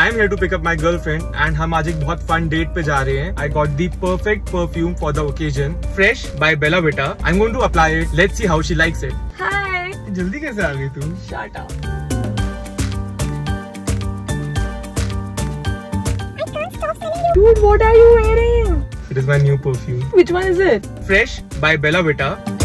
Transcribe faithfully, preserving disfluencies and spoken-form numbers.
I'm here to pick up my girlfriend and हम आज एक बहुत fun date पे जा रहे हैं. I got the perfect perfume for the occasion. Fresh by Bella Vita. I'm going to apply it. Let's see how she likes it. Hi. जल्दी कैसे आ गई तू? Shut up. I can't stop smelling you. Dude, what are you wearing? It is my new perfume. Which one is it? Fresh by Bella Vita.